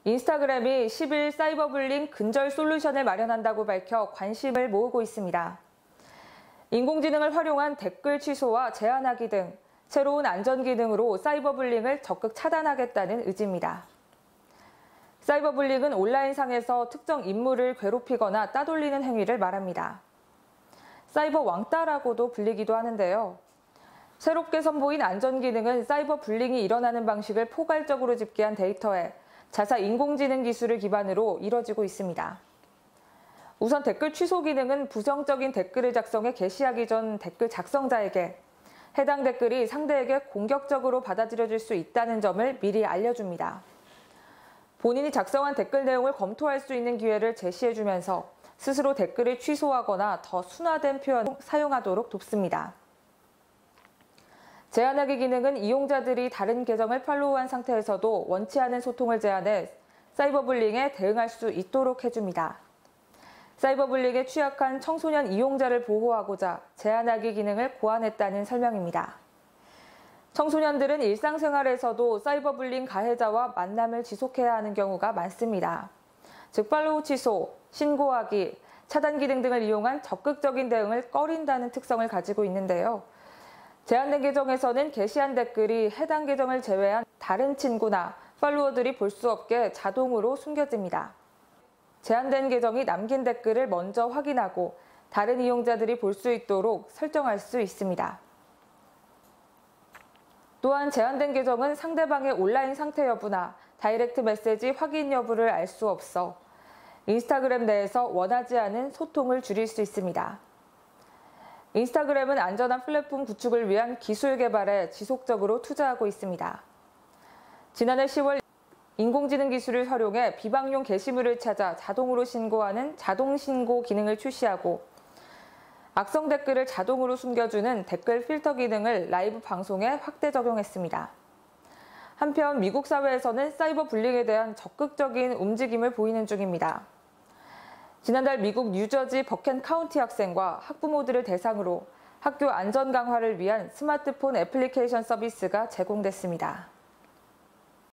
인스타그램이 10일 사이버불링 근절 솔루션을 마련한다고 밝혀 관심을 모으고 있습니다. 인공지능을 활용한 댓글 취소와 제한하기 등 새로운 안전 기능으로 사이버불링을 적극 차단하겠다는 의지입니다. 사이버불링은 온라인상에서 특정 인물을 괴롭히거나 따돌리는 행위를 말합니다. 사이버 왕따라고도 불리기도 하는데요. 새롭게 선보인 안전 기능은 사이버불링이 일어나는 방식을 포괄적으로 집계한 데이터에 자사 인공지능 기술을 기반으로 이뤄지고 있습니다. 우선 댓글 취소 기능은 부정적인 댓글을 작성해 게시하기 전 댓글 작성자에게 해당 댓글이 상대에게 공격적으로 받아들여질 수 있다는 점을 미리 알려줍니다. 본인이 작성한 댓글 내용을 검토할 수 있는 기회를 제시해주면서 스스로 댓글을 취소하거나 더 순화된 표현을 사용하도록 돕습니다. 제한하기 기능은 이용자들이 다른 계정을 팔로우한 상태에서도 원치 않은 소통을 제한해 사이버불링에 대응할 수 있도록 해줍니다. 사이버불링에 취약한 청소년 이용자를 보호하고자 제한하기 기능을 고안했다는 설명입니다. 청소년들은 일상생활에서도 사이버불링 가해자와 만남을 지속해야 하는 경우가 많습니다. 즉 팔로우 취소, 신고하기, 차단 기능 등을 이용한 적극적인 대응을 꺼린다는 특성을 가지고 있는데요. 제한된 계정에서는 게시한 댓글이 해당 계정을 제외한 다른 친구나 팔로워들이 볼 수 없게 자동으로 숨겨집니다. 제한된 계정이 남긴 댓글을 먼저 확인하고 다른 이용자들이 볼 수 있도록 설정할 수 있습니다. 또한 제한된 계정은 상대방의 온라인 상태 여부나 다이렉트 메시지 확인 여부를 알 수 없어 인스타그램 내에서 원하지 않은 소통을 줄일 수 있습니다. 인스타그램은 안전한 플랫폼 구축을 위한 기술 개발에 지속적으로 투자하고 있습니다. 지난해 10월 인공지능 기술을 활용해 비방용 게시물을 찾아 자동으로 신고하는 자동신고 기능을 출시하고 악성 댓글을 자동으로 숨겨주는 댓글 필터 기능을 라이브 방송에 확대 적용했습니다. 한편 미국 사회에서는 사이버 불링에 대한 적극적인 움직임을 보이는 중입니다. 지난달 미국 뉴저지 버켄 카운티 학생과 학부모들을 대상으로 학교 안전 강화를 위한 스마트폰 애플리케이션 서비스가 제공됐습니다.